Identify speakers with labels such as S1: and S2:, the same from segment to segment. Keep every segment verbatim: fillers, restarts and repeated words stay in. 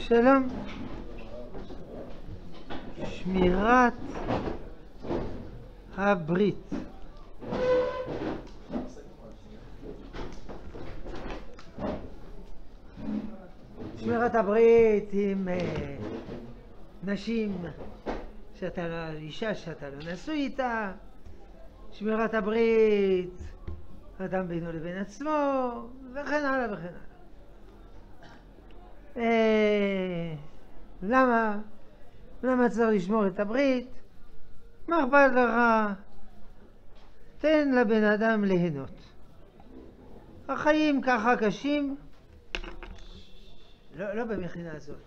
S1: שלום. שמירת הברית. שמירת הברית עם נשים שאתה לא, אישה שאתה לא נשוי איתה. שמירת הברית אדם בינו לבין עצמו, וכן הלאה וכן הלאה. אה, למה? למה צריך לשמור את הברית? מה אכפת לך? תן לבן אדם ליהנות. החיים ככה קשים, לא, לא במכינה הזאת,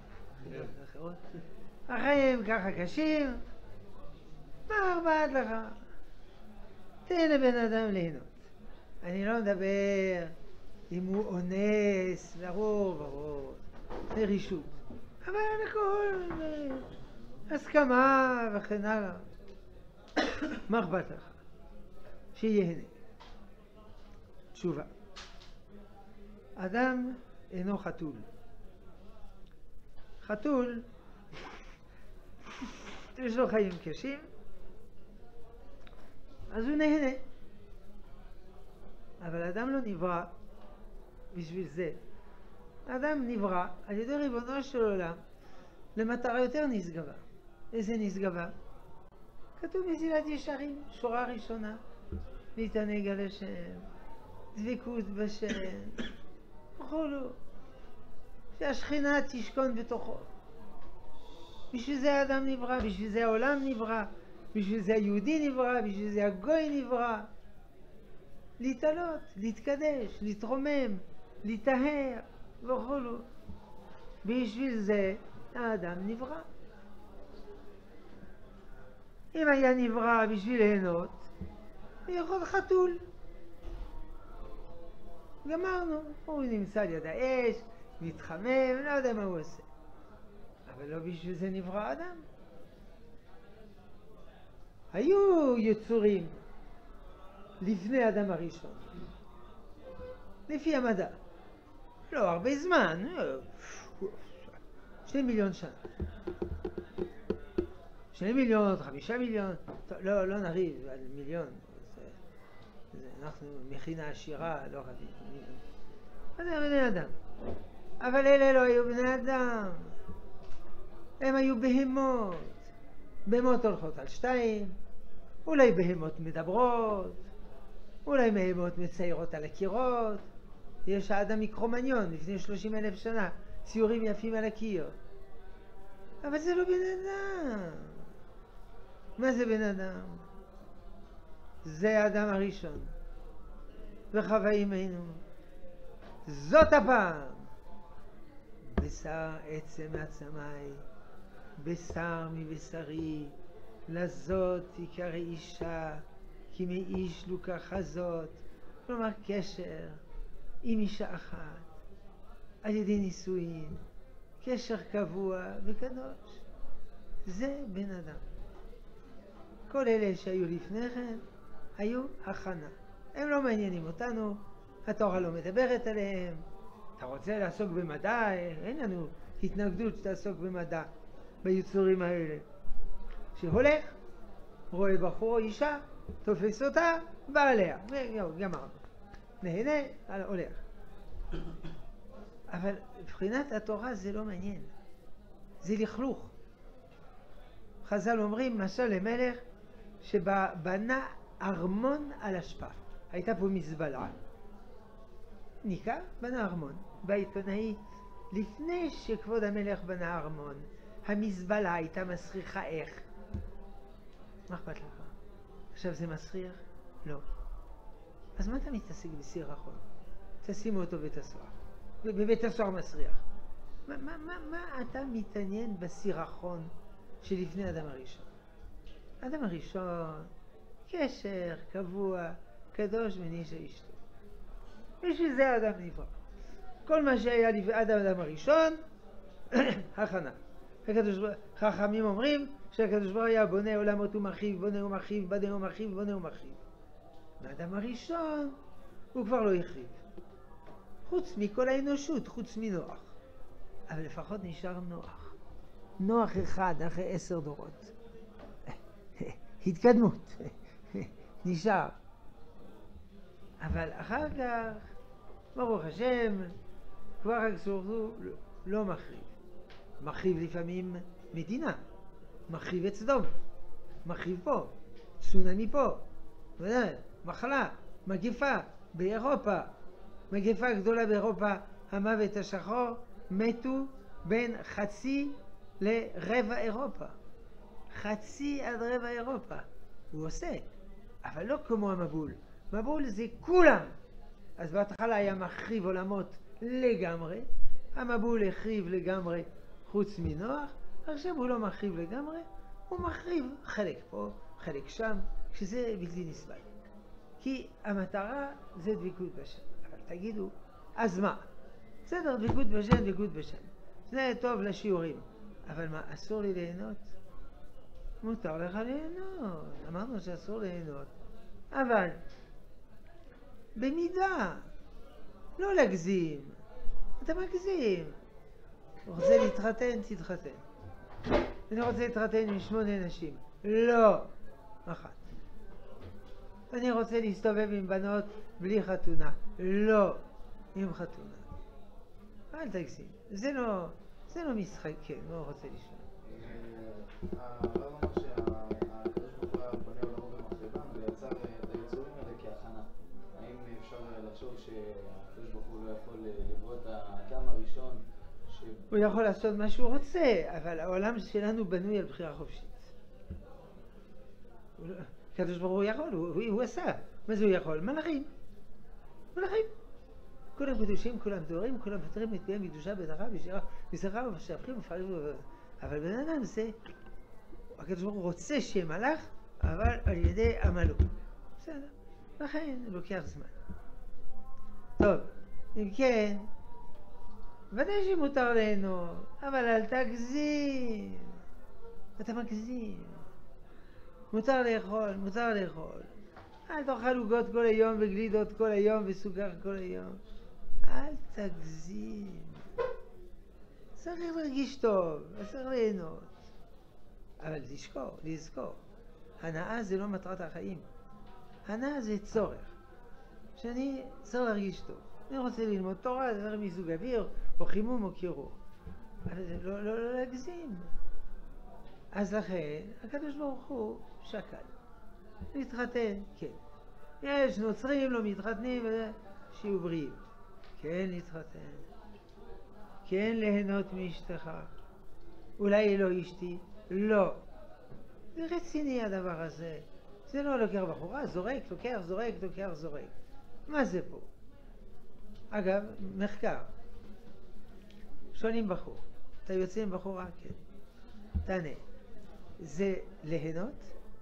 S1: החיים ככה קשים, מה אכפת לך? תן לבן אדם ליהנות. אני לא מדבר אם הוא אונס, ברור, ברור, זה רישות. אבל הכל הסכמה וכן הלאה. מה אכפת לך? שיהנה. תשובה. אדם אינו חתול. חתול יש לו חיים קשים, אז הוא נהנה. אבל אדם לא נברא בשביל זה. אדם נברא על ידי ריבונו של עולם למטרה יותר נשגבה. איזה נשגבה? כתוב מסילת ישרים, שורה ראשונה, להתענג על השם, דבקות בשם, וכולו, שהשכינה תשכון בתוכו. בשביל זה האדם נברא, בשביל זה העולם נברא, בשביל זה היהודי נברא, בשביל זה הגוי נברא. להתעלות, להתקדש, להתרומם, להיטהר וכולו. בשביל זה האדם נברא. אם היה נברא בשביל ליהנות, הוא יכול חתול. גמרנו, הוא נמצא ליד האש, מתחמם, לא יודע מה הוא עושה. אבל לא בשביל זה נברא אדם. היו יצורים לפני האדם הראשון, לפי המדע, לא הרבה זמן, שני מיליון שנה, שני מיליון, חמישה מיליון, לא, לא נריב על מיליון, זה, זה, אנחנו מכינה עשירה, לא רבים, אז זה בני אדם. אבל אלה לא היו בני אדם, הם היו בהמות. בהמות הולכות על שתיים, אולי בהמות מדברות, אולי בהמות מציירות על הקירות. יש האדם מקרומניון לפני שלושים אלף שנה, ציורים יפים על הקיר. אבל זה לא בן אדם. מה זה בן אדם? זה האדם הראשון, וחווה אימנו. זאת הפעם. בשר עצם מעצמי, בשר מבשרי, לזאת עיקר אישה, כי מאיש לוקחה זאת. כלומר קשר עם אישה אחת, על ידי נישואין, קשר קבוע וקדוש. זה בן אדם. כל אלה שהיו לפני כן היו הכנה. הם לא מעניינים אותנו, התורה לא מדברת עליהם. אתה רוצה לעסוק במדע? אין לנו התנגדות שתעסוק במדע ביצורים האלה. שהולך, רואה בחור או אישה, תופס אותה, בא עליה. גמרנו. נהנה, הולך. אבל מבחינת התורה זה לא מעניין. זה לכלוך. חז"ל אומרים, משל למלך שבנה ארמון על השפע. הייתה פה מזבלה. ניקה, בנה ארמון. בעיתונאי, לפני שכבוד המלך בנה ארמון, המזבלה הייתה מסריחה איך? מה אכפת לך? עכשיו זה מסריח? לא. אז מה אתה מתעסק בסירחון? תשימו אותו בבית הסוהר. בבית הסוהר מסריח. מה, מה, מה, מה אתה מתעניין בסירחון שלפני אדם הראשון? אדם הראשון, קשר, קבוע, קדוש מניש אשתו. בשביל זה האדם נברא. כל מה שהיה עד האדם הראשון, הכנה. חכמים אומרים שהקדוש ברוך הוא היה בונה עולמות ומרחיב, בונה ומרחיב, בונה ומרחיב, בונה ומרחיב. באדם הראשון הוא כבר לא החריב. חוץ מכל האנושות, חוץ מנוח. אבל לפחות נשאר נוח. נוח אחד אחרי עשר דורות. התקדמות. נשאר. אבל אחר כך, ברוך השם, כבר הקסורכו לא מחריב. מחריב לפעמים מדינה. מחריב את סדום. מחריב פה. צונמי פה. מחלה. מגפה באירופה. מגפה גדולה באירופה. המוות השחור. מתו בין חצי לרבע אירופה. חצי עד רבע אירופה. הוא עושה. אבל לא כמו המבול. מבול זה כולם. אז בהתחלה היה מחריב עולמות לגמרי. המבול החריב לגמרי חוץ מנוח. עכשיו הוא לא מחריב לגמרי. הוא מחריב חלק פה, חלק שם, שזה בלתי נסבל. כי המטרה זה דבקות בשם. אבל תגידו, אז מה? בסדר, דבקות בשם, דבקות בשם. זה טוב לשיעורים. אבל מה, אסור לי ליהנות? מותר לך ליהנות. אמרנו שאסור ליהנות. אבל במידה, לא להגזים. אתה מגזים. רוצה להתחתן, תתחתן. אני רוצה להתחתן עם שמונה נשים. לא. אחת. אני רוצה להסתובב עם בנות בלי חתונה. לא. עם חתונה. אל תגזים. זה לא, זה לא משחק, כן, לא רוצה לשאול.
S2: הרב אמר שהקדוש ברוך הוא בונה עולמו במחשבה ויצר את היצורים האלה כהכנה. האם אפשר לחשוב שהקדוש ברוך הוא לא יכול לברוא את האדם הראשון?
S1: הוא יכול לעשות מה שהוא רוצה, אבל העולם שלנו בנוי על בחירה חופשית. הקדוש ברוך הוא יכול, הוא, הוא עשה. מה זה הוא יכול? מלאכים. מלאכים. כולם קדושים, כולם טהורים, כולם פטרים את פיהם בקדושה, בטהרה, בשירה, בשמחה ומשבחים ופעלים. אבל בן אדם זה, הקדוש ברוך הוא רוצה שיהיה מלאך, אבל על ידי עמלו. בסדר. לכן לוקח זמן. טוב, אם כן, ודאי שמותר ליהנות, אבל אל תגזים. אתה מגזים. מותר לאכול, מותר לאכול. אל תאכל עוגות כל היום וגלידות כל היום וסוכר כל היום. אל תגזים. צריך להרגיש טוב, צריך ליהנות. אבל לזכור, לזכור. הנאה זה לא מטרת החיים. הנאה זה צורך. שאני צריך להרגיש טוב. אני רוצה ללמוד תורה, זה צריך מיזוג אוויר, או חימום או קירור. אבל זה לא, לא, לא להגזים. אז לכן, הקדוש ברוך הוא שקל. להתחתן, כן. יש נוצרים, לא מתחתנים, שיהיו בריאים. כן, להתחתן. כן, ליהנות מאשתך. אולי לא אשתי? לא. זה רציני הדבר הזה. זה לא לוקח בחורה, זורק, לוקח, זורק, לוקח, זורק. מה זה פה? אגב, מחקר. שואלים בחור. אתה יוצא עם בחורה? כן. תענה. זה ליהנות?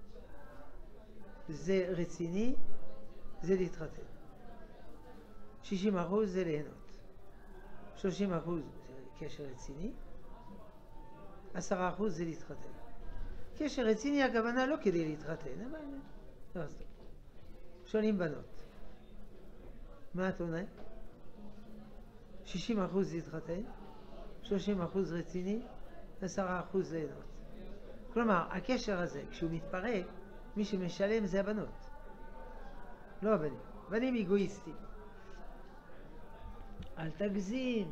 S1: זה רציני? זה להתחתן. שישים אחוז זה ליהנות. שלושים אחוז זה קשר רציני. עשרה אחוז זה להתחתן. קשר רציני הכוונה לא כדי להתחתן, אבל לא אז טוב. שואלים בנות. מה את עונה? שישים אחוז להתחתן, שלושים אחוז רציני, עשרה אחוז ליהנות. כלומר, הקשר הזה, כשהוא מתפרק, מי שמשלם זה הבנות. לא הבנים. בנים אגואיסטים. אל תגזים.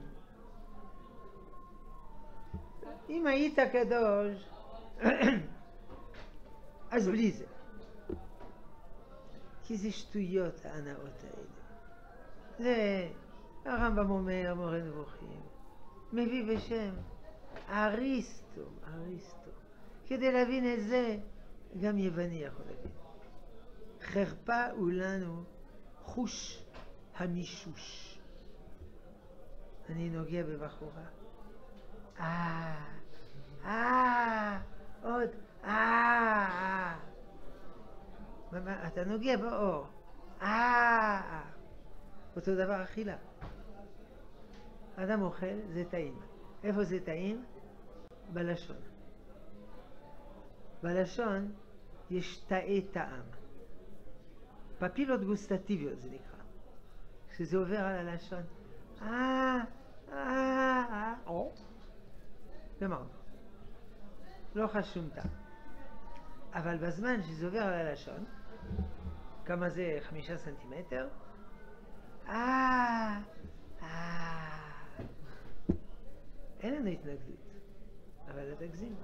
S1: אם היית קדוש, אז בלי זה. כי זה שטויות ההנאות האלה. זה הרמב"ם אומר, מורה נבוכים, מביא בשם אריסטו, אריסטו. כדי להבין את זה, גם יווני יכול להבין. חרפה הוא לנו חוש המישוש. אני נוגע בבחורה. אה, אה, עוד, אה, אה. אתה נוגע באור. אה, אה. אותו דבר אכילה. אדם אוכל, זה טעים. איפה זה טעים? בלשון. בלשון יש תאי טעם. פפילות גוסטטיביות זה נקרא. כשזה עובר על הלשון, אה, אה, אה, או. גמרנו. לא חש שום טעם. אבל בזמן שזה עובר על הלשון, כמה זה חמישה סנטימטר, אה, אה, אין לנו התנגדות, אבל אל תגזים.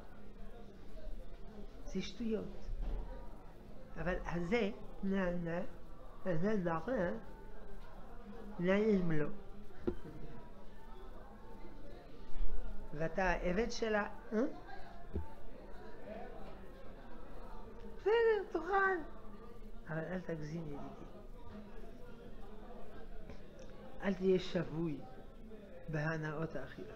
S1: זה שטויות. אבל הזה, נה, נה, הזה נראה, נעים לו. ואתה העבד שלה, אה? בסדר, תאכל. אבל אל תגזים ידידי. אל תהיה שבוי בהנאות האכילה.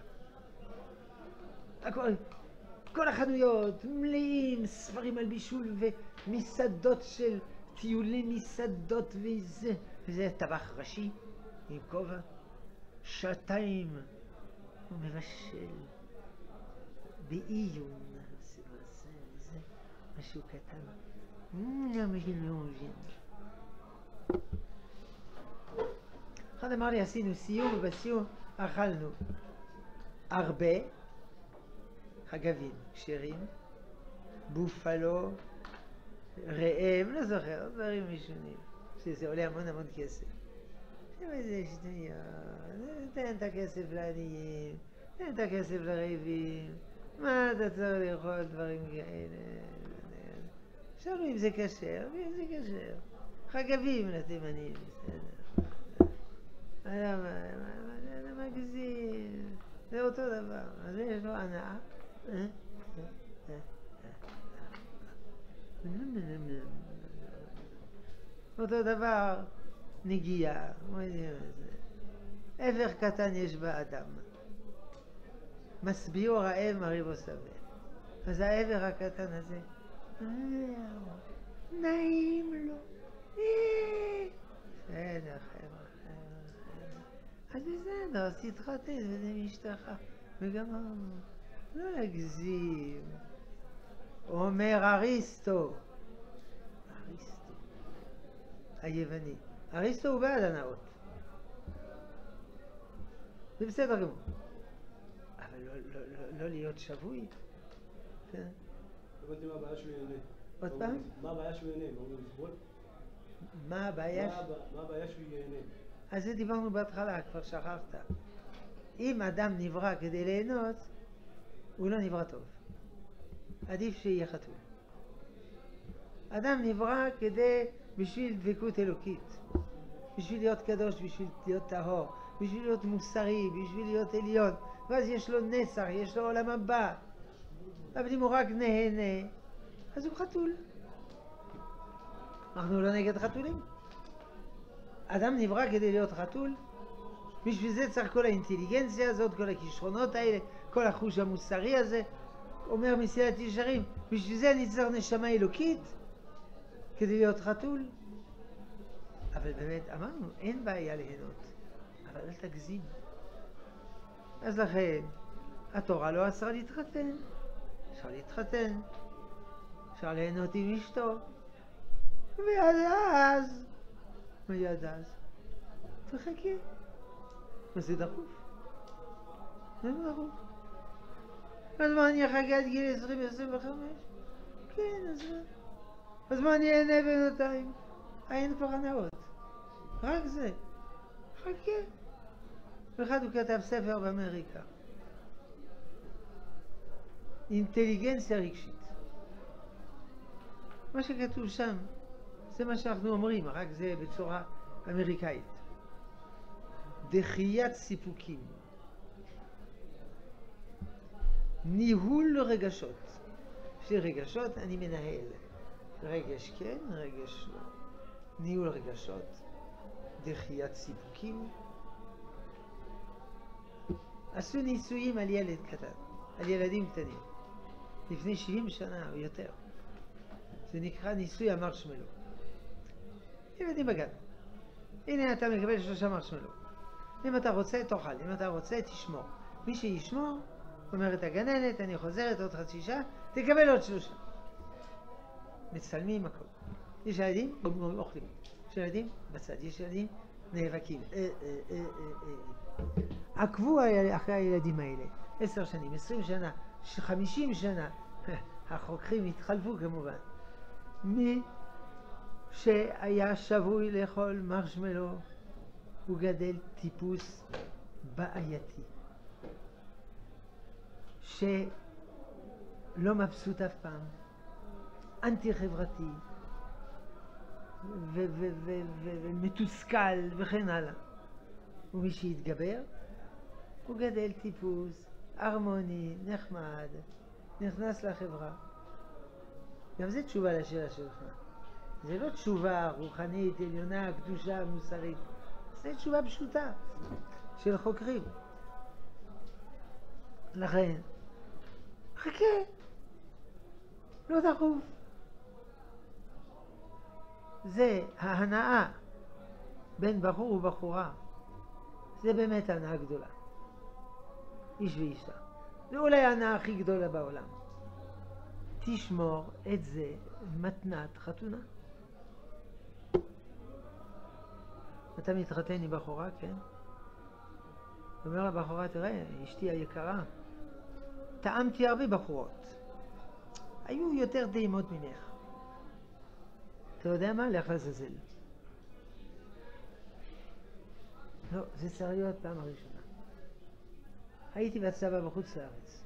S1: הכל, כל החנויות מלאים ספרים על בישול ומסעדות של טיולי מסעדות וזה, וזה טבח ראשי עם כובע, שעתיים הוא מבשל בעיון, זה, זה, זה משהו קטן. לא מבין, לא מבין. אחד אמר לי, עשינו סיור, ובסיור אכלנו הרבה חגבים כשרים, בופלו, ראם, לא זוכר, דברים משונים, שזה עולה המון המון כסף. איזה שטויות, תן את הכסף לעניים, תן את הכסף לרעבים, מה אתה צריך לאכול דברים כאלה? שאלו אם זה כשר, ואם זה כשר. חגבים לתימנים, בסדר. זה מגזים, זה אותו דבר, אז יש לו הנאה. אותו דבר נגיעה, עבר קטן יש באדם, משביעו רעב מרעיבו שבע. אז העבר הקטן הזה נעים לו, בסדר חבר'ה, אז בסדר, אז תתחתן וזה מאשתך וגמרנו, לא להגזים. אומר אריסטו, אריסטו היווני, אריסטו הוא בעד הנאות, זה בסדר גמור, אבל לא, לא, לא, לא להיות שבוי. כן.
S3: הבנתי מה הבעיה שהוא ייהנה.
S1: עוד פעם?
S3: מה הבעיה שהוא ייהנה? אמרו לסבול?
S1: מה הבעיה?
S3: מה הבעיה שהוא ייהנה?
S1: אז זה דיברנו בהתחלה, כבר שכחת. אם אדם נברא כדי ליהנות, הוא לא נברא טוב. עדיף שיהיה חתול. אדם נברא כדי, בשביל דבקות אלוקית, בשביל להיות קדוש, בשביל להיות טהור, בשביל להיות מוסרי, בשביל להיות עליון, ואז יש לו נצח, יש לו עולם הבא. אבל אם הוא רק נהנה, אז הוא חתול. אנחנו לא נגד חתולים. אדם נברא כדי להיות חתול, בשביל זה צריך כל האינטליגנציה הזאת, כל הכישרונות האלה, כל החוש המוסרי הזה. אומר מסילת ישרים, בשביל זה אני צריך נשמה אלוקית, כדי להיות חתול. אבל באמת, אמרנו, אין בעיה ליהנות, אבל אל תגזים. אז לכן, התורה לא אסרה להתחתן. אפשר להתחתן, אפשר ליהנות עם אשתו, ועד אז, ועד אז, תחכה. וזה דחוף. זה דחוף. אז מה אני אחכה עד גיל עשרים עשרים וחמש? כן, אז מה? אז מה אני אענה בינתיים? אין כבר הנאות. רק זה. חכה. ואחד הוא כתב ספר באמריקה. אינטליגנציה רגשית. מה שכתוב שם, זה מה שאנחנו אומרים, רק זה בצורה אמריקאית. דחיית סיפוקים. ניהול רגשות. שרגשות אני מנהל. רגש כן, רגש לא. ניהול רגשות. דחיית סיפוקים. עשו ניסויים על ילד קטן, על ילדים קטנים. לפני שבעים שנה או יותר. זה נקרא ניסוי המרשמלו. ילדים בגן. הנה אתה מקבל שלושה מרשמלו. אם אתה רוצה תאכל, אם אתה רוצה תשמור. מי שישמור, אומרת הגננת, אני חוזרת עוד חצי שעה, תקבל עוד שלושה. מצלמים הכל. יש ילדים, אוכלים. יש ילדים בצד, יש ילדים נאבקים. עקבו אחרי הילדים האלה. עשר שנים, עשרים שנה, חמישים שנה, החוקרים התחלפו כמובן. מי שהיה שבוי לאכול מרשמלו, הוא גדל טיפוס בעייתי, שלא מבסוט אף פעם, אנטי חברתי, ומתוסכל וכן הלאה. ומי שהתגבר, הוא גדל טיפוס הרמוני, נחמד, נכנס לחברה. גם זה תשובה לשאלה שלך. זה לא תשובה רוחנית, עליונה, קדושה, מוסרית. זה תשובה פשוטה של חוקרים. לכן, חכה, לא דחוף. זה ההנאה בין בחור ובחורה. זה באמת ההנאה גדולה. איש ואישה. זה אולי ההנאה הכי גדולה בעולם. תשמור את זה מתנת חתונה. אתה מתחתן עם בחורה, כן? אומר לבחורה, תראה, אשתי היקרה, טעמתי הרבה בחורות. היו יותר טעימות ממך. אתה יודע מה? לך לזלזל. לא, זה צריך להיות פעם הראשונה. הייתי בצבא בחוץ לארץ.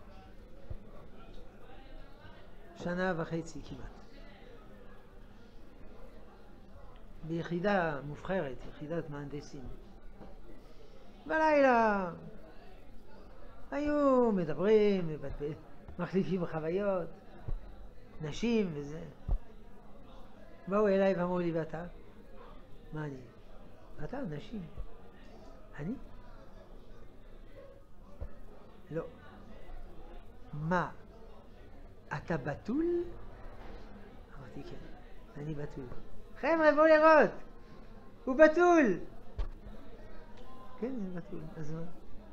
S1: שנה וחצי כמעט. ביחידה מובחרת, יחידת מהנדסים. בלילה היו מדברים, מחליפים חוויות, נשים וזה. באו אליי ואמרו לי, ואתה? מה אני? אתה, נשים. אני? לא. מה? אתה בתול? אמרתי כן, אני בתול. חבר'ה, בואו לראות, הוא בתול. כן, אני בתול, אז מה?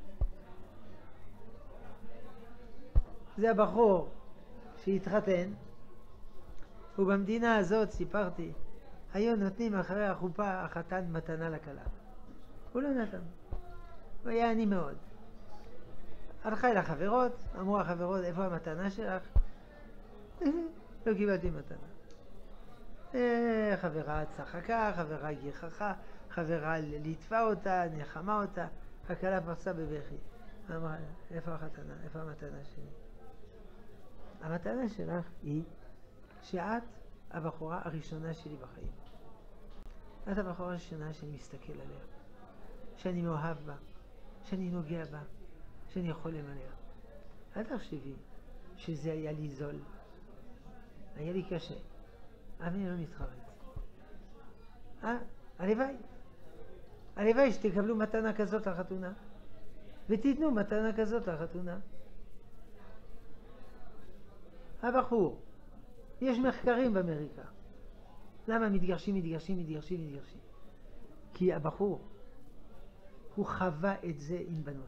S1: זה הבחור שהתחתן, ובמדינה הזאת, סיפרתי, היו נותנים אחרי החופה החתן מתנה לכלה. הוא לא נתן. הוא היה עני מאוד. הלכה אל החברות, אמרו החברות, איפה המתנה שלך? לא קיבלתי מתנה. חברה צחקה, חברה גיחכה, חברה ליטפה אותה, נחמה אותה, הכלה פרצה בבכי. אמרה, איפה החתנה? איפה המתנה שלי? המתנה שלך היא שאת הבחורה הראשונה שלי בחיים. את הבחורה הראשונה שאני מסתכל עליה, שאני מאוהב בה, שאני נוגע בה, שאני חולם עליה. אל תחשבי שזה היה לי זול. היה לי קשה. אני לא מתחרט. אה? הלוואי. הלוואי שתקבלו מתנה כזאת לחתונה. ותיתנו מתנה כזאת לחתונה. הבחור, יש מחקרים באמריקה. למה מתגרשים, מתגרשים, מתגרשים, מתגרשים? כי הבחור, הוא חווה את זה עם בנות.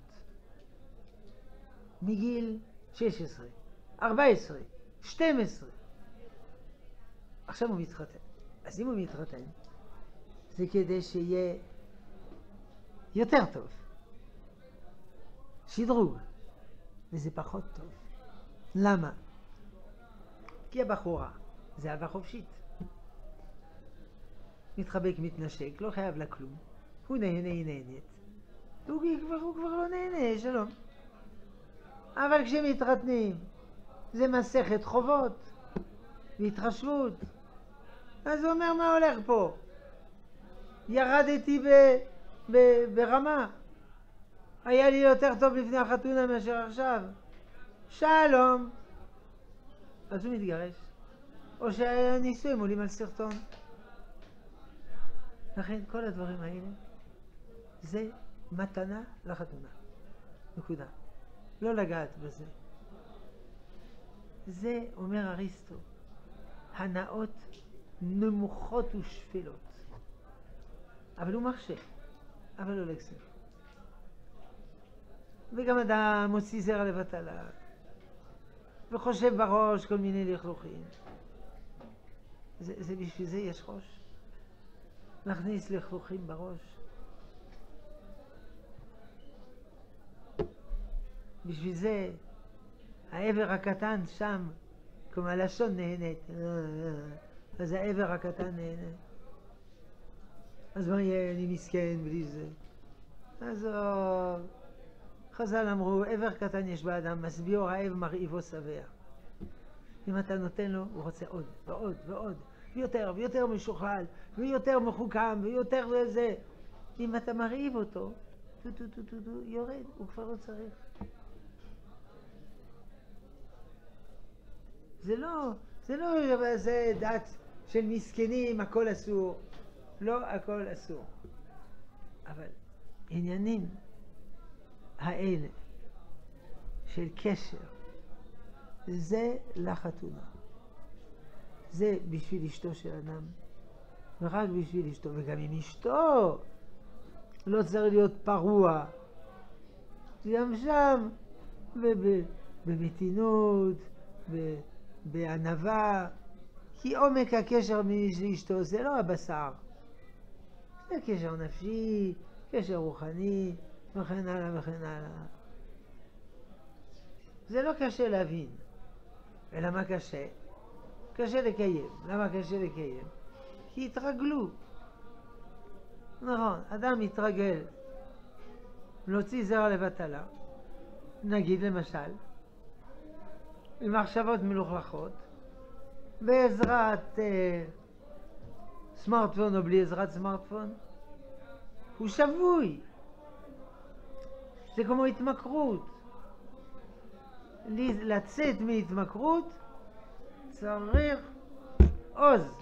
S1: מגיל שש עשרה, ארבע עשרה, שתים עשרה. עכשיו הוא מתחתן. אז אם הוא מתחתן, זה כדי שיהיה יותר טוב. שדרוג. וזה פחות טוב. למה? כי הבחורה זה אהבה חופשית. מתחבק, מתנשק, לא חייב לה כלום. הוא נהנה, היא נהנית. הוא כבר, הוא כבר לא נהנה, שלום. אבל כשמתחתנים, זה מסכת חובות והתחשבות. אז הוא אומר, מה הולך פה? ירדתי ב, ב, ברמה. היה לי יותר טוב לפני החתונה מאשר עכשיו. שלום. אז הוא מתגרש. או שהנישואים עולים על סרטון. לכן כל הדברים האלה זה מתנה לחתונה. נקודה. לא לגעת בזה. זה, אומר אריסטו, הנאות נמוכות ושפלות. אבל הוא מחשב, אבל לא לכסף. וגם אדם מוציא זרע לבטלה, וחושב בראש כל מיני לכלוכים. זה, זה בשביל זה יש ראש. להכניס לכלוכים בראש. בשביל זה העבר הקטן שם, כמו הלשון נהנית, אז העבר הקטן נהנה. אז מה יהיה, אני מסכן בלי זה? אז חז"ל אמרו, עבר קטן יש באדם, משביעו רעב מרעיבו שבע. אם אתה נותן לו, הוא רוצה עוד ועוד ועוד, ויותר ויותר משוכלל, ויותר מחוכם, ויותר וזה. אם אתה מרעיב אותו, טו טו טו טו טו, יורד, הוא כבר לא צריך. זה לא, זה לא, זה דת של מסכנים, הכל אסור. לא הכל אסור. אבל עניינים האלה של קשר, זה לחתונה. זה בשביל אשתו של אדם, ורק בשביל אשתו, וגם עם אשתו לא צריך להיות פרוע. גם שם, במתינות, בענווה, כי עומק הקשר מאשתו זה לא הבשר. זה קשר נפשי, קשר רוחני, וכן הלאה וכן הלאה. זה לא קשה להבין. אלא מה קשה? קשה לקיים. למה קשה לקיים? כי התרגלו. נכון, אדם מתרגל להוציא זרע לבטלה, נגיד למשל, עם מחשבות מלוכלכות, בעזרת אה, סמארטפון או בלי עזרת סמארטפון, הוא שבוי. זה כמו התמכרות. לצאת מהתמכרות צריך עוז.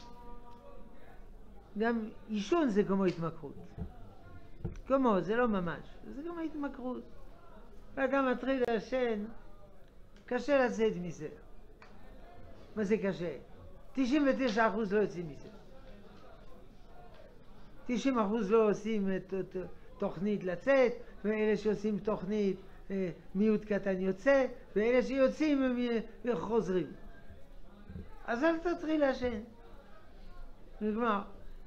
S1: גם עישון זה כמו התמכרות. כמו, זה לא ממש, זה כמו התמכרות. ואדם מתחיל לעשן, קשה לצאת מזה. מה זה קשה? תשעים ותשעה אחוז לא יוצאים מזה. תשעים אחוז לא עושים תוכנית לצאת, ואלה שעושים תוכנית מיעוט קטן יוצא, ואלה שיוצאים הם חוזרים. אז אל תתחיל לעשן. נגמר.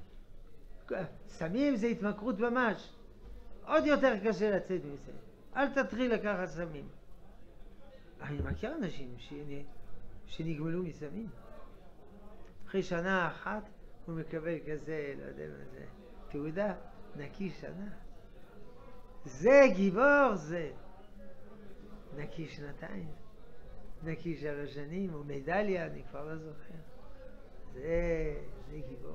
S1: סמים זה התמכרות ממש. עוד יותר קשה לצאת מזה. אל תתחיל לקחת סמים. אני מכיר אנשים שנגמלו מסמים. אחרי שנה אחת הוא מקבל כזה, לא יודע מה זה, תעודה, נקי שנה. זה גיבור זה. נקי שנתיים, נקי שלוש שנים, או מדליה, אני כבר לא זוכר. זה, זה גיבור.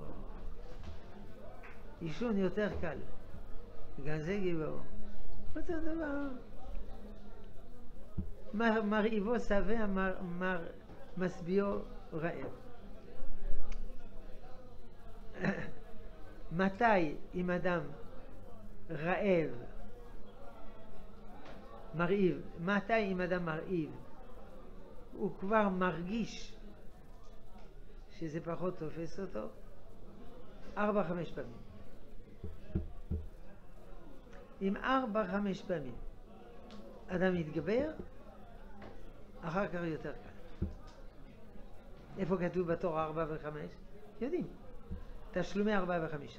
S1: עישון יותר קל, גם זה גיבור. אותו דבר. מר, מרעיבו שבע, מר, מר, משביעו רעב. מתי אם אדם רעב, מרעיב, מתי אם אדם מרעיב, הוא כבר מרגיש שזה פחות תופס אותו? ארבע, חמש פעמים. אם ארבע, חמש פעמים אדם יתגבר, אחר כך יותר קל. איפה כתוב בתורה ארבע וחמש? יודעים. תשלומי ארבע וחמישה.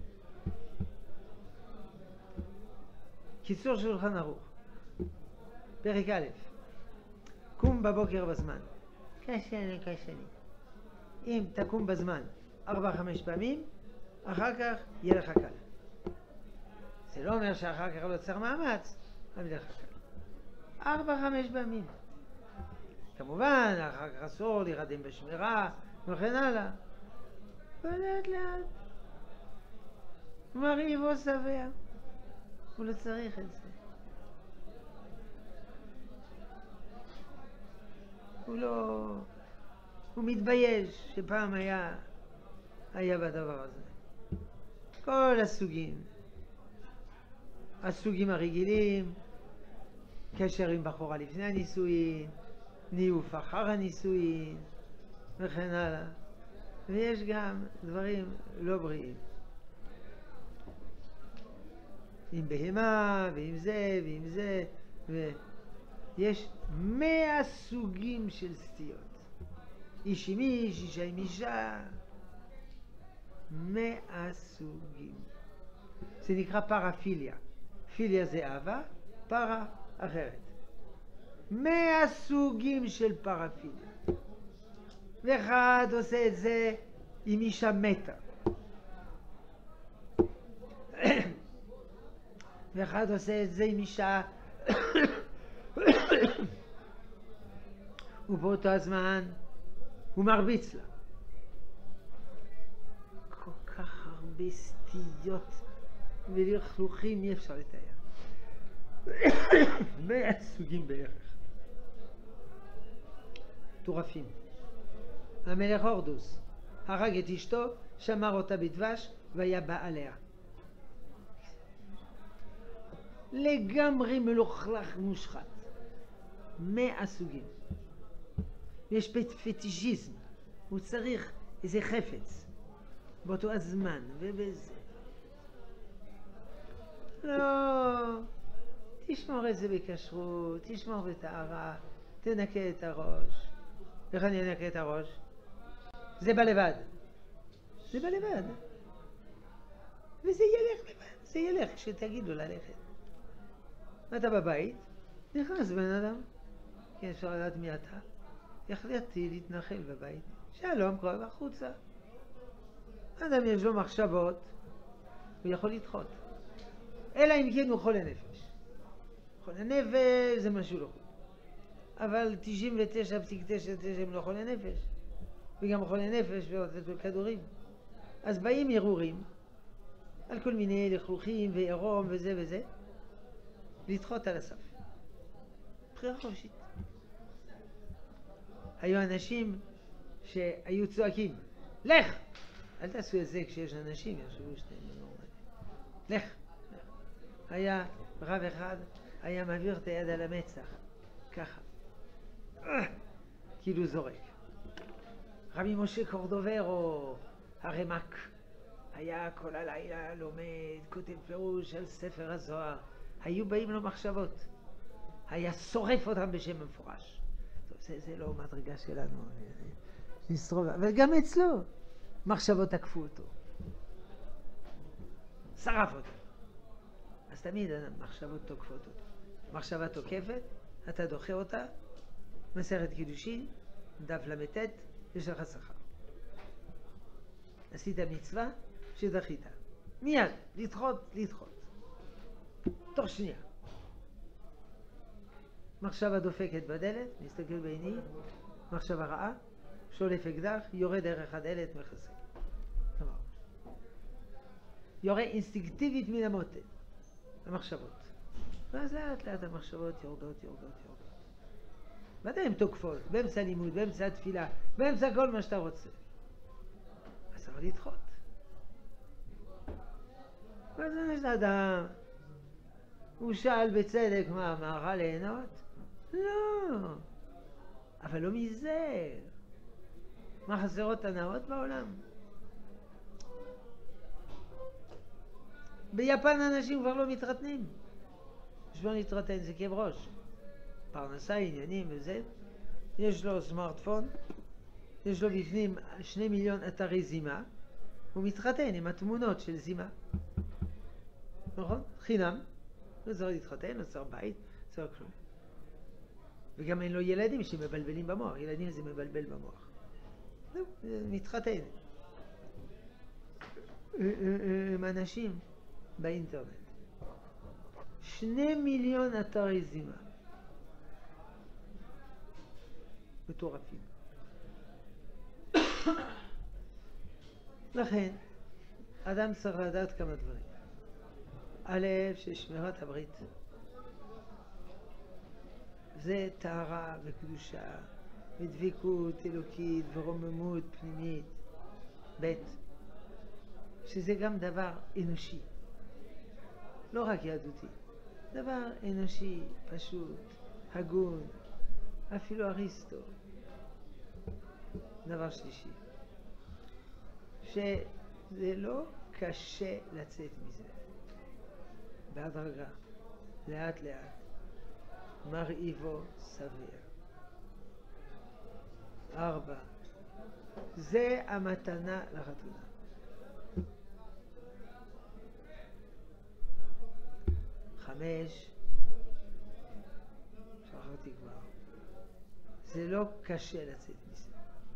S1: קיצור שולחן ערוך. פרק א', קום בבוקר בזמן. קשה לי, קשה לי. אם תקום בזמן ארבע, חמש פעמים, אחר כך יהיה לך קל. זה לא אומר שאחר כך לא צריך מאמץ, אבל יהיה לך קל. ארבע, חמש פעמים. כמובן, אחר כך אסור להירדם בשמירה, וכן הלאה. ולאט לאט. מרעיבו שבע. הוא לא צריך את זה. הוא לא... הוא מתבייש שפעם היה... היה בדבר הזה. כל הסוגים. הסוגים הרגילים, קשר עם בחורה לפני הנישואין, ניאוף אחר הנישואין, וכן הלאה. ויש גם דברים לא בריאים. עם בהמה, ועם זה, ועם זה, ויש מאה סוגים של סטיות. איש עם איש, אישה עם אישה, מאה סוגים. זה נקרא פרפיליה. פיליה זה אהבה, פרה אחרת. מאה סוגים של פרפיליה. ואחד עושה את זה עם אישה מתה. ואחד עושה את זה עם אישה ובאותו הזמן הוא מרביץ לה. כל כך הרבה סטיות ולכלוכים אי אפשר לתאר. מאה סוגים בערך. טורפים. המלך הורדוס הרג את אשתו, שמר אותה בדבש והיה בא עליה. לגמרי מלוכלך מושחת. מאה סוגים. יש פטישיזם, הוא צריך איזה חפץ באותו הזמן ובזה. לא, תשמור את זה בכשרות, תשמור בטהרה, תנקה את הראש. איך אני אנקה את הראש? זה בא לבד. זה בא לבד. וזה ילך לבד, זה ילך כשתגיד לו ללכת. אתה בבית, נכנס בן אדם, כן, אפשר לדעת מי אתה, החלטתי להתנחל בבית. שלום, קרוב החוצה. אדם יש לו מחשבות, הוא יכול לדחות. אלא אם כן הוא חולה נפש. חולה נפש זה משהו לא חולה. אבל תשעים ותשע נקודה תשע תשע הם לא חולה נפש. וגם חולה נפש ולתת לו כדורים. אז באים ערעורים על כל מיני לכלוכים ועירום וזה וזה. לדחות על הסף. בחירה חופשית. היו אנשים שהיו צועקים, לך! אל תעשו את זה כשיש אנשים, יחשבו שאתם נורמליים. לך! היה רב אחד, היה מעביר את היד על המצח, ככה. כאילו זורק. רבי משה קורדוברו, הרמ"ק, היה כל הלילה לומד, כותב פירוש על ספר הזוהר. היו באים לו מחשבות. היה שורף אותם בשם מפורש. טוב, זה, זה לא מדרגה שלנו. נשרוף, אבל גם אצלו מחשבות תקפו אותו. שרף אותו. אז תמיד המחשבות תוקפות אותו. מחשבה תוקפת, אתה דוחה אותה, מסכת קידושין, דף למתת, יש לך שכר. עשית מצווה שדחית. מיד, לדחות, לדחות. תוך שנייה. מחשבה דופקת בדלת, מסתכל בעיני, מחשבה רעה, שולף אקדח, יורד דרך הדלת, מחסק. יורה אינסטינקטיבית מן המותן, המחשבות. ואז לאט לאט המחשבות יורדות, יורדות, יורדות. ואתה הן תוקפות, באמצע לימוד, באמצע התפילה, באמצע כל מה שאתה רוצה. אז צריך לדחות. ואז יש לאדם, הוא שאל בצדק מה, מה רע ליהנות? לא, אבל לא מזה. מה חסרות הנאות בעולם? ביפן אנשים כבר לא מתחתנים. בשביל להתחתן זה כאב ראש. פרנסה, עניינים וזה. יש לו סמארטפון, יש לו בפנים שני מיליון אתרי זימה, הוא מתחתן עם התמונות של זימה. נכון? חינם. לא צריך להתחתן, לא צריך בית, לא צריך כלום. וגם אין לו ילדים שמבלבלים במוח. ילדים זה מבלבל במוח. זהו, מתחתן. הם אנשים באינטרנט. שני מיליון אתרי זימה. מטורפים. לכן, אדם צריך לדעת כמה דברים. א', ששמירת הברית זה טהרה וקדושה ודביקות אלוקית ורוממות פנימית. ב', שזה גם דבר אנושי, לא רק יהדותי, דבר אנושי, פשוט, הגון, אפילו אריסטו. דבר שלישי, שזה לא קשה לצאת מזה. בהדרגה, לאט לאט, מרהיבו סביר. ארבע, זה המתנה לחתונה. חמש, שכחתי כבר. זה לא קשה לצאת מזה.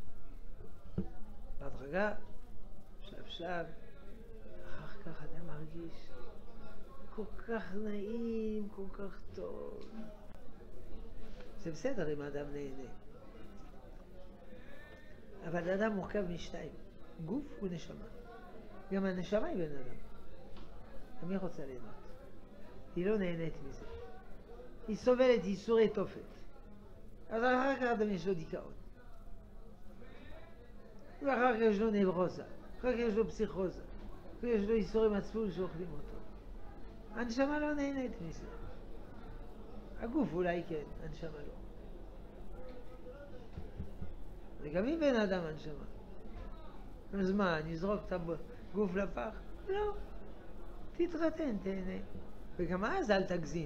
S1: בהדרגה, שלב שלב, אחר כך אדם מרגיש כל כך נעים, כל כך טוב. זה בסדר אם האדם נהנה. אבל האדם מורכב משתיים, גוף ונשמה. גם הנשמה היא בן אדם. גם היא רוצה ליהנות. היא לא נהנית מזה. היא סובלת ייסורי תופת. אז אחר כך אדם יש לו דיכאון. ואחר כך יש לו נברוזה. אחר כך יש לו פסיכוזה. ויש לו ייסורי מצפון שאוכלים אותו. הנשמה לא נהנית מזה. הגוף אולי כן, הנשמה לא. וגם אם בן אדם הנשמה. אז מה, נזרוק את הגוף לפח? לא. תתרתן, תהנה. וגם אז אל תגזים.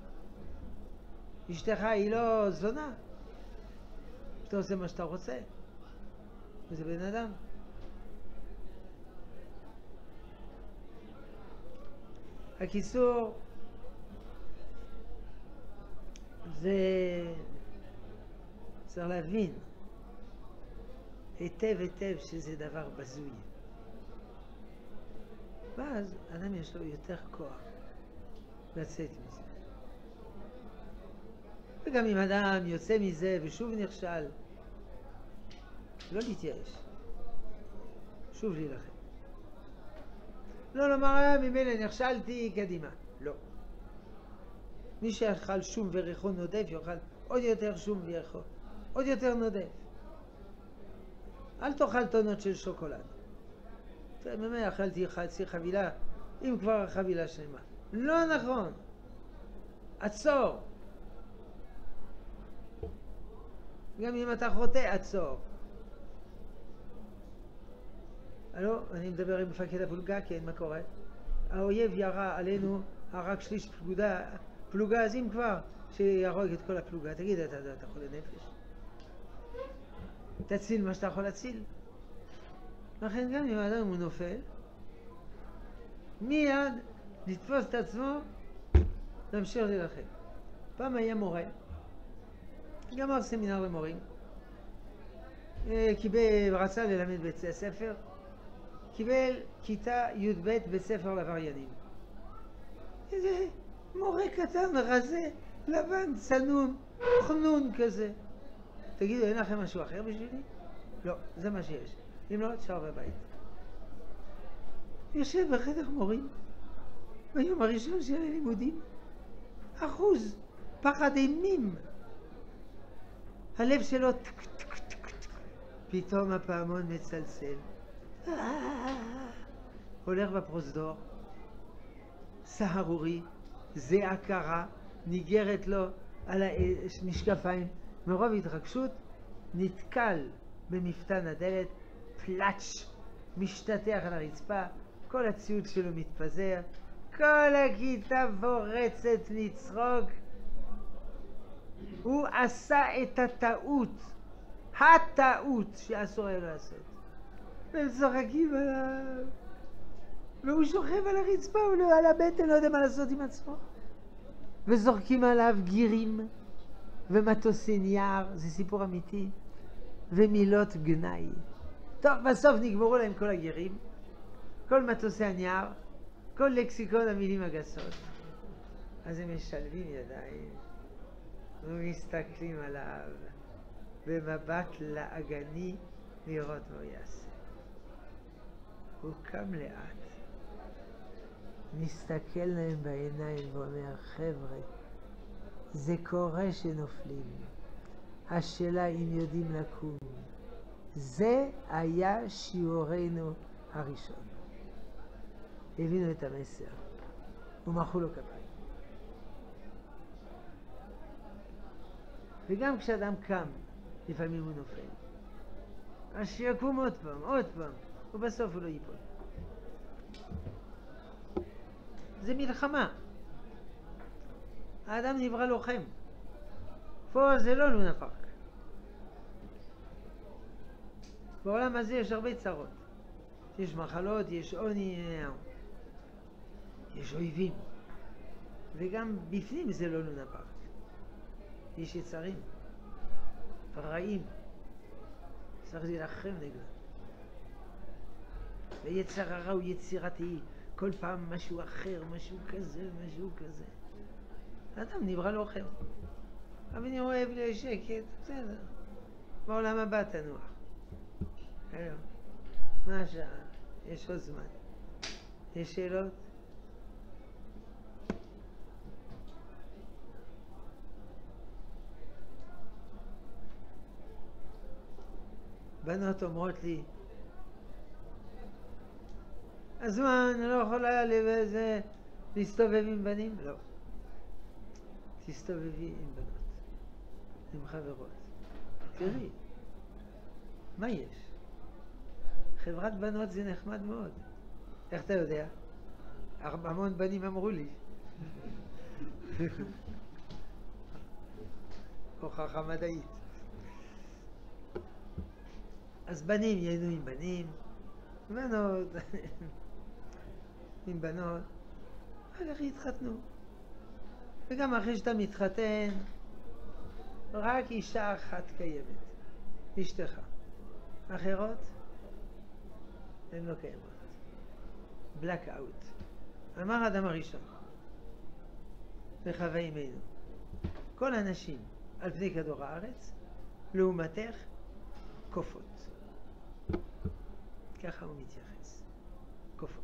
S1: אשתך היא לא זונה. אתה עושה מה שאתה רוצה. וזה בן אדם. הקיצור, זה צריך להבין היטב היטב שזה דבר בזוי. ואז אדם יש לו יותר כוח לצאת מזה. וגם אם אדם יוצא מזה ושוב נכשל, לא להתייאש, שוב להילחם. לא לומר, ממילא נכשלתי, קדימה. לא. מי שיאכל שום וריחו נודף, יאכל עוד יותר שום וריחו, עוד יותר נודף. אל תאכל טונות של שוקולד. ממילא אכלתי חצי חבילה, אם כבר החבילה שלמה. לא נכון. עצור. גם אם אתה חוטא, עצור. הלו, אני מדבר עם מפקד הפלוגה, כן, מה קורה? האויב ירה עלינו, הרג שליש פלוגה, פלוגה, אז אם כבר, שיהרוג את כל הפלוגה. תגיד, אתה, אתה חולה נפש? תציל מה שאתה יכול להציל. לכן גם אם האדם הוא נופל, מיד לתפוס את עצמו, להמשיך להילחם. פעם היה מורה, גמר סמינר למורים, קיבל, רצה ללמד בית הספר, קיבל כיתה י' ב' בית ספר לעבריינים. איזה מורה קטן, רזה, לבן, צנון, חנון כזה. תגידו, אין לכם משהו אחר בשבילי? לא, זה מה שיש. אם לא, תשאר בבית. יושב בחדר מורים, ביום הראשון של הלימודים, אחוז, פחד אימים. הלב שלו טק טק טק טק. פתאום הפעמון מצלצל. הולך בפרוזדור, סהרורי, זיעה קרה, ניגרת לו על המשקפיים, מרוב התרגשות נתקל במפתן הדלת, פלאץ', משתטח על הרצפה, כל הציוד שלו מתפזר, כל הכיתה פורצת לצחוק. הוא עשה את הטעות, הטעות שאסור היה לעשות. והם צוחקים עליו, והוא שוכב על הרצפה, הוא לא על הבטן, לא יודע מה לעשות עם עצמו. וזורקים עליו גירים ומטוסי נייר, זה סיפור אמיתי, ומילות גנאי. טוב, בסוף נגמרו להם כל הגירים, כל מטוסי הנייר, כל לקסיקון המילים הגסות. אז הם משלבים ידיים ומסתכלים עליו במבט לעגני לראות מה הוא יעשה. הוא קם לאט, מסתכל להם בעיניים ואומר, חבר'ה, זה קורה שנופלים. השאלה אם יודעים לקום. זה היה שיעורנו הראשון. הבינו את המסר ומחאו לו כפיים. וגם כשאדם קם, לפעמים הוא נופל. אז שיקום עוד פעם, עוד פעם, ובסוף הוא לא ייפול. זה מלחמה. האדם נברא לוחם. פה זה לא לונה פארק. בעולם הזה יש הרבה צרות. יש מחלות, יש עוני, יש אויבים. וגם בפנים זה לא לונה פארק. יש יצרים. רעים. צריך להילחם נגדם. ויצר הרע הוא יצירתי, כל פעם משהו אחר, משהו כזה, משהו כזה. האדם נברא לו אחר. אבל אני אוהב לשקט, בסדר. בעולם הבא תנוח. היום. מה השעה? יש עוד זמן. יש שאלות? בנות אומרות לי, אז מה, אני לא יכולה לזה, להסתובב עם בנים? לא. תסתובבי עם בנות, עם חברות. תראי, מה יש? חברת בנות זה נחמד מאוד. איך אתה יודע? המון בנים אמרו לי. הוכחה מדעית. אז בנים ייהנו עם בנים, בנות עם בנות, אחר כך יתחתנו. וגם אחרי שאתה מתחתן, רק אישה אחת קיימת, אשתך. אחרות, הן לא קיימות. בלק אאוט. אמר האדם הראשון, וחווה אימנו, כל הנשים על פני כדור הארץ, לעומתך, קופות. ככה הוא מתייחס. קופות.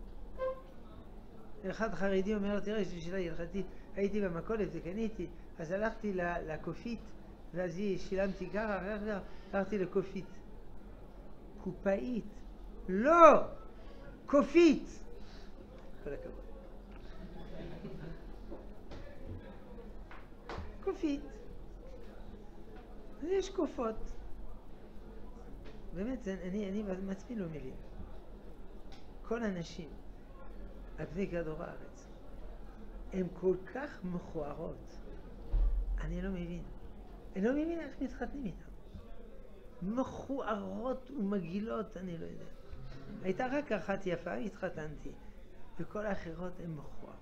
S1: אחד חרדי אומר, תראה, יש לי שאלה הלכתית, הייתי במכולת וקניתי, אז הלכתי לקופית, ואז שילמתי ככה, אחר כך הלכתי לקופית. קופאית. לא! קופית! כל הכבוד. קופית. אז יש קופות. באמת, אני, אני מצפין לו מילים. כל הנשים על פני כדור הארץ, הן כל כך מכוערות, אני לא מבין. אני לא מבין איך מתחתנים איתן. מכוערות ומגילות, אני לא יודע. הייתה רק אחת יפה, התחתנתי, וכל האחרות הן מכוערות.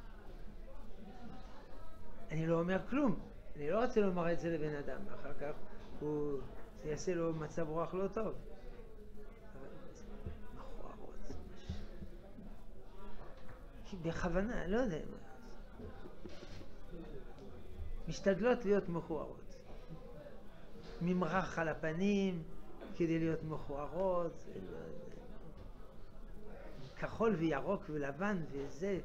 S1: אני לא אומר כלום. אני לא רוצה לומר את זה לבן אדם, אחר כך הוא... זה יעשה לו מצב רוח לא טוב. מכוערות. בכוונה, לא יודע מה. משתדלות להיות מכוערות. ממרח על הפנים כדי להיות מכוערות. כחול וירוק ולבן וזה,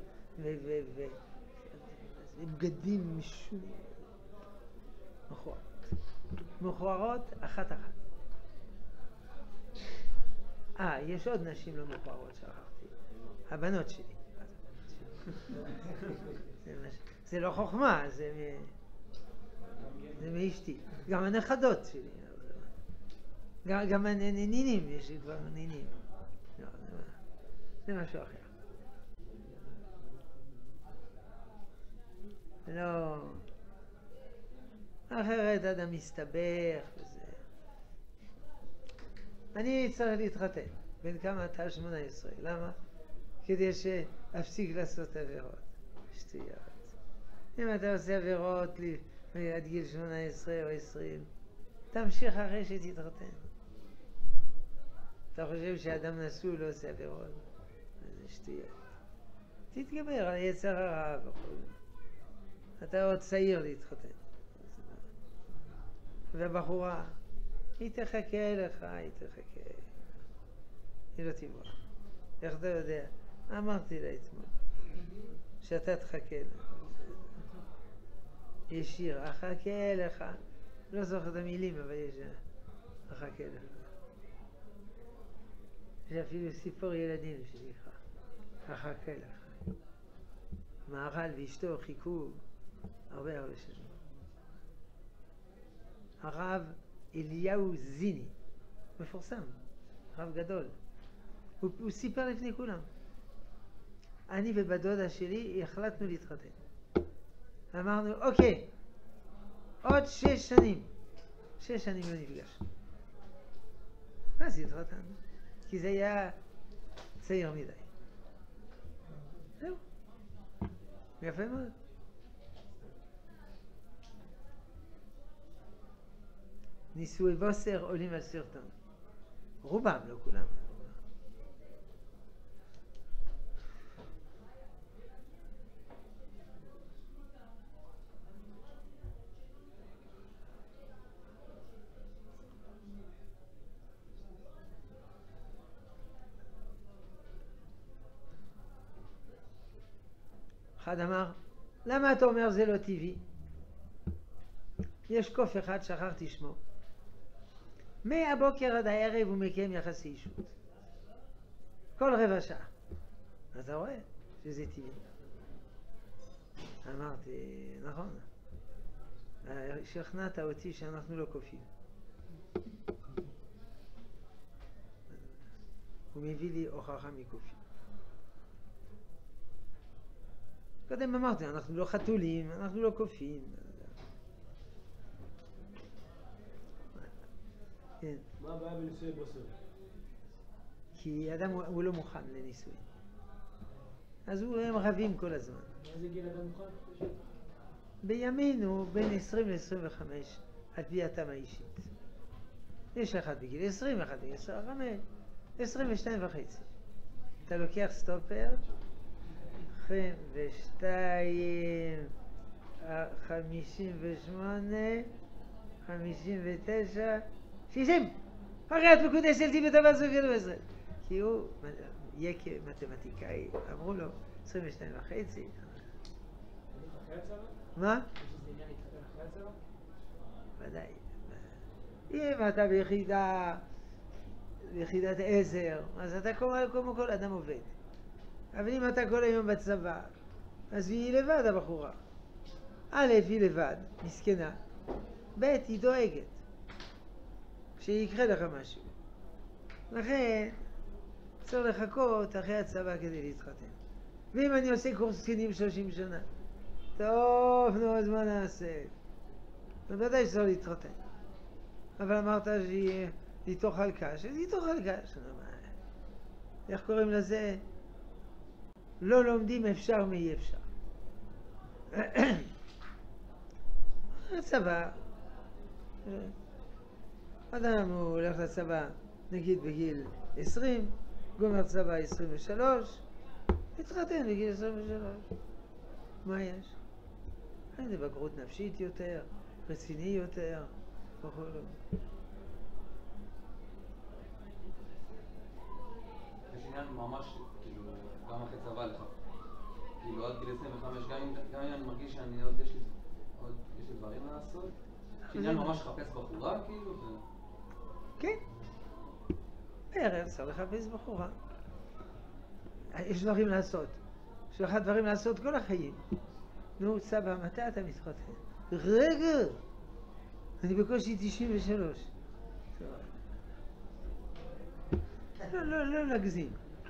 S1: ובגדים משום. מכוערות. מכוערות אחת אחת. אה, יש עוד נשים לא מכוערות, שכחתי. הבנות שלי. זה לא חוכמה, זה מאשתי. גם הנכדות שלי. גם הנינים, יש לי כבר נינים. זה משהו אחר. לא... אחרת אדם מסתבך וזה. אני צריך להתחתן. בין כמה אתה? שמונה עשרה. למה? כדי שאפסיק לעשות עבירות. שטויות. אם אתה עושה עבירות עד גיל שמונה עשרה או עשרים, תמשיך אחרי שתתחתן. אתה חושב שאדם נשוי לא עושה עבירות? זה שטויות. תתגבר על יצר הרע וכו'. אתה עוד צעיר להתחתן. והבחורה, היא תחכה לך, היא תחכה. היא לא תברח. איך אתה יודע? אמרתי לה אתמול, שאתה תחכה לה. יש שיר, אחכה לך. לא זוכר את המילים, אבל יש אחכה לך. יש אפילו סיפור ילדים שנקרא, אחכה לך. מהר"ל ואשתו חיכו הרבה הרבה שנים. הרב אליהו זיני, מפורסם, רב גדול. הוא, הוא סיפר לפני כולם. אני ובדודה שלי החלטנו להתחתן. אמרנו, אוקיי, עוד שש שנים. שש שנים לא נפגש. אז התחתנו, כי זה היה צעיר מדי. זהו. יפה מאוד. נישואי בוסר עולים על סרטון. רובם, לא כולם. אחד אמר, למה אתה אומר זה לא טבעי? יש קוף אחד, שכחתי שמו. מהבוקר עד הערב הוא מקיים יחסי אישות. כל רבע שעה. אתה רואה שזה טבעי. אמרתי, נכון. שכנעת אותי שאנחנו לא קופים. הוא מביא לי הוכחה מקופים. קודם אמרתי, אנחנו לא חתולים, אנחנו לא קופים. כן.
S3: מה הבעיה בנישואי בוסר?
S1: כי אדם הוא, הוא לא מוכן לנישואין. אז הוא, הם רבים כל הזמן.
S3: איזה גיל אדם מוכן?
S1: בימינו בין עשרים ל-עשרים וחמש על פי התם האישית. יש אחד בגיל עשרים, אחד בגיל עשרים וחמש, עשרים ושתיים וחצי. אתה לוקח סטופר, עשרים ושתיים, חמישים ושמונה, חמישים ותשע, שישים! הרי את מקודשת לי בטבע זו כאילו עשרה. כי הוא יהיה כמתמטיקאי, אמרו לו, עשרים ושתיים וחצי. מה? ודאי. אם אתה ביחידה, ביחידת עזר, אז אתה כמו כל אדם עובד. אבל אם אתה כל היום בצבא, אז היא לבד הבחורה. א', היא לבד, מסכנה. ב', היא דואגת. שיקרה לך משהו. לכן, צריך לחכות אחרי הצבא כדי להתחתן. ואם אני עושה קורס קצינים שלושים שנה, טוב, נו, אז מה נעשה? בוודאי שצריך להתחתן. אבל אמרת שהיא תאכל קש, אז היא תאכל קש. איך קוראים לזה? לא לומדים אפשר מאי אפשר. הצבא, אדם הוא הולך לצבא נגיד בגיל עשרים, גומר צבא עשרים ושלוש, התחתן בגיל עשרים ושלוש. מה יש? זה בגרות נפשית יותר, רציני יותר, וכו'.
S4: יש עניין ממש, כאילו, גם אחרי צבא לך. כאילו, עד גיל עשרים וחמש, גם אם אני מרגיש שאני עוד יש לי עוד יש לי דברים לעשות, יש עניין ממש לחפש בחורה, כאילו, ו...
S1: כן. בערב צריך לחפש בחורה. יש דברים לעשות. יש לך דברים לעשות כל החיים. נו, סבא, מתי אתה מתחתן? רגע! אני בקושי תשעים ושלוש. לא, לא, לא להגזים.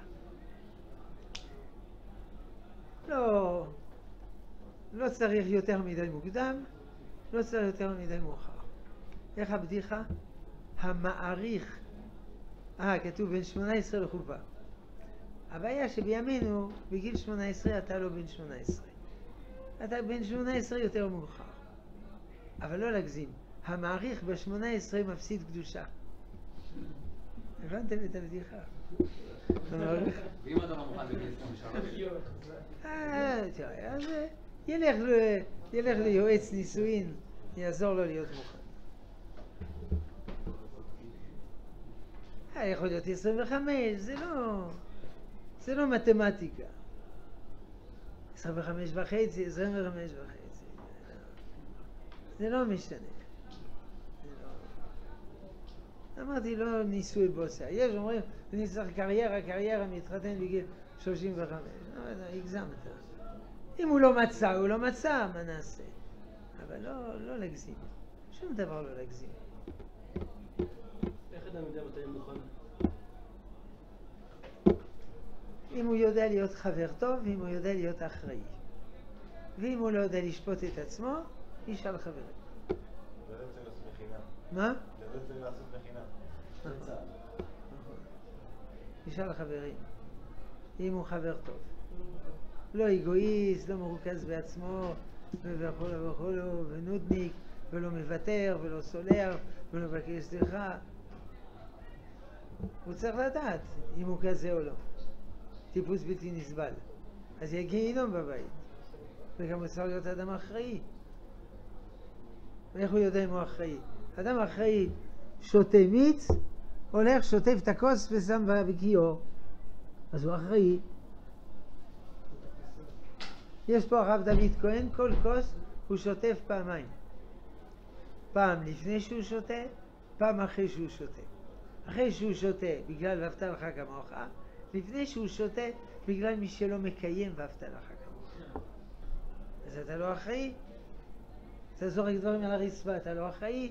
S1: לא, לא צריך יותר מדי מוקדם, לא צריך יותר מדי מאוחר. איך הבדיחה? המעריך, אה, כתוב בין שמונה עשרה לחופה. הבעיה שבימינו, בגיל שמונה עשרה אתה לא בן שמונה עשרה. אתה בן שמונה עשרה יותר מאוחר. אבל לא להגזים. המעריך ב-שמונה עשרה מפסיד קדושה. הבנתם את הבדיחה?
S4: ואם אתה לא מוכן בגיל עשרים ושלוש?
S1: אה, תראה, אז ילך ליועץ נישואין, יעזור לו להיות מוכן. אה, יכול להיות עשרים וחמש, זה לא... זה לא מתמטיקה. עשרים וחמש וחצי, עשרים וחמש וחצי. זה לא משנה. אמרתי, לא ניסוי בוסר. יש אומרים, אני צריך קריירה, קריירה, מתחתן בגיל שלושים וחמש. הגזמת. אם הוא לא מצא, הוא לא מצא, מה נעשה? אבל לא, לא להגזים. שום דבר לא להגזים.
S3: איך אדם יודע מתי הוא מוכן?
S1: אם הוא יודע להיות חבר טוב, ואם הוא יודע להיות אחראי. ואם הוא לא יודע לשפוט את עצמו, ישאל חברים.
S5: זה לא צריך לעשות מכינה.
S1: מה?
S5: זה לא צריך לעשות מכינה.
S1: נכון. ישאל חברים. אם הוא חבר טוב. לא אגואיסט, לא מרוכז בעצמו, וכו' וכו', ונודניק, ולא מוותר ולא סולח ולא מבקש סליחה. הוא צריך לדעת אם הוא כזה או לא. טיפוס בלתי נסבל. אז יהיה גיהינום בבית. וגם הוא צריך להיות אדם אחראי. ואיך הוא יודע אם הוא אחראי? אדם אחראי שותה מיץ, הולך, שוטף את הכוס ושם בכיור. אז הוא אחראי. יש פה הרב דוד כהן, כל כוס הוא שוטף פעמיים. פעם לפני שהוא שותה, פעם אחרי שהוא שותה. אחרי שהוא שותה בגלל ואהבת לך כמוך, לפני שהוא שותה בגלל מי שלא מקיים ואהבת לך כמוך. אז אתה לא אחראי. אתה זורק דברים על הרצפה, אתה לא אחראי.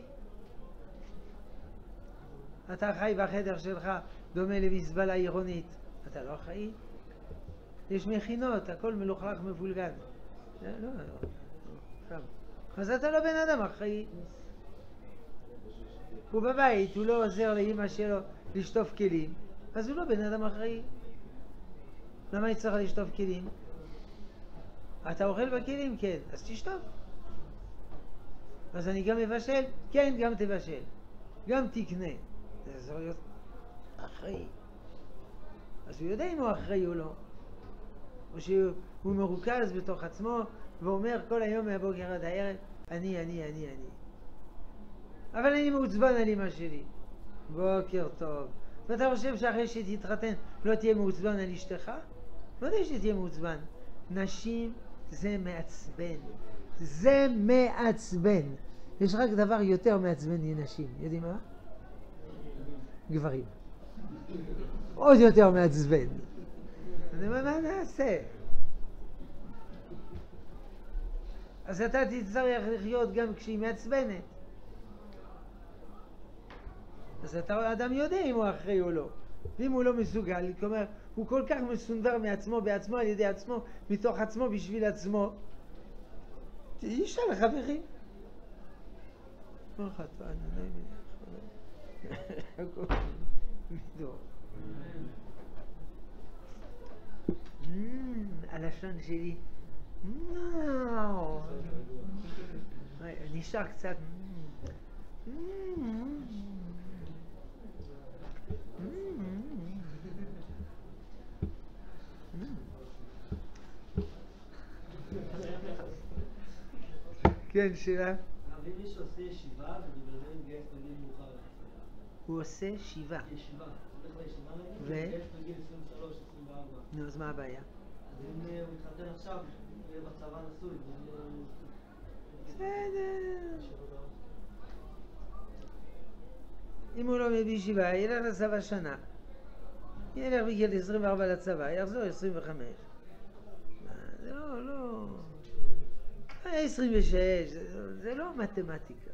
S1: אתה חי בחדר שלך דומה למזבלה עירונית, אתה לא אחראי. יש מכינות, הכל מלוכלך מבולגן. לא, לא, לא. אז אתה לא בן אדם אחראי. הוא בבית, הוא לא עוזר לאמא שלו לשטוף כלים, אז הוא לא בן אדם אחראי. למה היא צריכה לשטוף כלים? אתה אוכל בכלים? כן, אז תשטוף. אז אני גם מבשל? כן, גם תבשל. גם תקנה. זה צריך להיות אחראי. אז הוא יודע אם הוא אחראי או לא. או שהוא מרוכז בתוך עצמו ואומר כל היום מהבוקר עד הערב, אני, אני, אני, אני. אבל אני מעוצבן על אמא שלי. בוקר טוב. ואתה חושב שאחרי שתתחתן לא תהיה מעוצבן על אשתך? לא יודע שתהיה מעוצבן. נשים זה מעצבן. זה מעצבן. יש רק דבר יותר מעצבן לנשים. יודעים מה? גברים. עוד יותר מעצבן. אני אומר, מה נעשה? אז אתה תצטרך לחיות גם כשהיא מעצבנת. אז אתה אדם יודע אם הוא אחראי או לא. ואם הוא לא מסוגל, כלומר, הוא כל כך מסונדר מעצמו, בעצמו, על ידי עצמו, מתוך עצמו, בשביל עצמו. יש על החברים. אחת פעם, אני מניח. מידור. הלשון שלי. נשאר קצת. כן, שאלה.
S3: אבל אם מישהו עושה ישיבה ובגלל זה מתגייס בגיל מאוחר לצבא.
S1: הוא עושה שיבה.
S3: ישיבה. הולך לישיבה נגיד,
S1: ו?
S3: מתגייס בגיל עשרים ושלוש עשרים וארבע.
S1: נו, אז מה הבעיה?
S3: אז אם הוא מתחתן עכשיו, הוא יהיה בצבא נשוי.
S1: בסדר. אם הוא לא בישיבה, ילך לצבא שנה. ילך בגיל עשרים וארבע לצבא, יחזור עשרים וחמש. זה לא, לא... עשרים ושש, זה, זה לא מתמטיקה.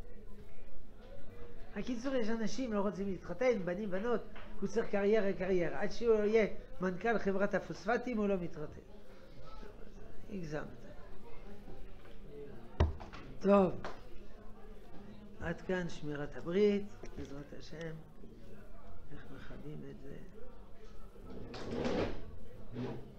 S1: הקיצור, יש אנשים לא רוצים להתחתן, בנים, בנות, הוא צריך קריירה, קריירה. עד שהוא יהיה מנכ"ל חברת הפוספטים, הוא לא מתחתן. הגזמת. טוב. עד כאן שמירת הברית, בעזרת השם. איך מכבים את זה?